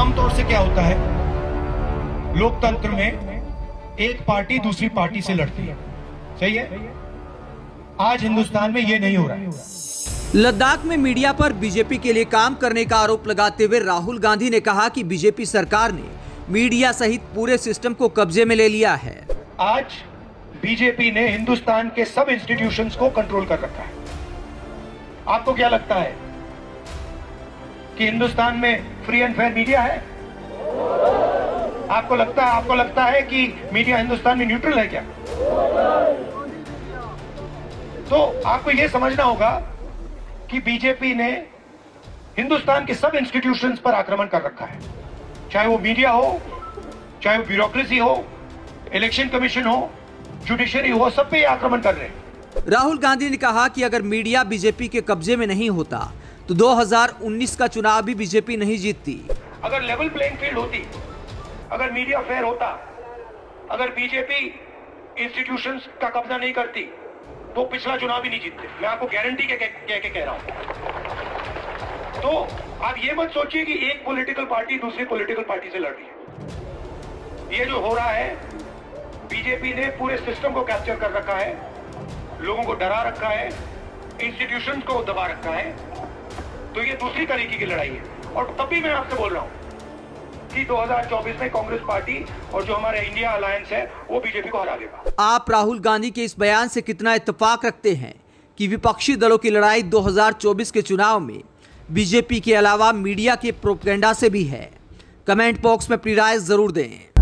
आमतौर से क्या होता है, लोकतंत्र में एक पार्टी दूसरी पार्टी से लड़ती है, सही है। आज हिंदुस्तान में यह नहीं हो रहा है। लद्दाख में मीडिया पर बीजेपी के लिए काम करने का आरोप लगाते हुए राहुल गांधी ने कहा कि बीजेपी सरकार ने मीडिया सहित पूरे सिस्टम को कब्जे में ले लिया है। आज बीजेपी ने हिंदुस्तान के सब इंस्टीट्यूशंस को कंट्रोल कर रखा है। आपको क्या लगता है कि हिंदुस्तान में फ्री एंड फेयर मीडिया है? आपको लगता है कि मीडिया हिंदुस्तान में न्यूट्रल है क्या? तो आपको यह समझना होगा कि बीजेपी ने हिंदुस्तान के सब इंस्टीट्यूशंस पर आक्रमण कर रखा है, चाहे वो मीडिया हो, चाहे वो ब्यूरोक्रेसी हो, इलेक्शन कमीशन हो, जुडिशरी हो, सब पे आक्रमण कर रहे हैं। राहुल गांधी ने कहा कि अगर मीडिया बीजेपी के कब्जे में नहीं होता तो 2019 का चुनाव भी बीजेपी नहीं जीतती। अगर लेवल प्लेइंग फील्ड होती, अगर मीडिया फेयर होता, अगर बीजेपी इंस्टीट्यूशंस का कब्जा नहीं करती तो पिछला चुनाव ही नहीं जीतते। मैं आपको गारंटी के कह रहा हूं। तो आप ये मत सोचिए कि एक पॉलिटिकल पार्टी दूसरी पॉलिटिकल पार्टी से लड़ रही है। ये जो हो रहा है, बीजेपी ने पूरे सिस्टम को कैप्चर कर रखा है, लोगों को डरा रखा है, इंस्टीट्यूशंस को दबा रखा है। तो ये दूसरी तरीके की लड़ाई है। और तब भी मैं आपसे बोल रहा हूं कि 2024 में कांग्रेस पार्टी और जो हमारा इंडिया अलायंस है वो बीजेपी को हरा देगा। आप राहुल गांधी के इस बयान से कितना इत्तेफाक रखते हैं कि विपक्षी दलों की लड़ाई 2024 के चुनाव में बीजेपी के अलावा मीडिया के प्रोपेगेंडा से भी है? कमेंट बॉक्स में अपनी राय जरूर दें।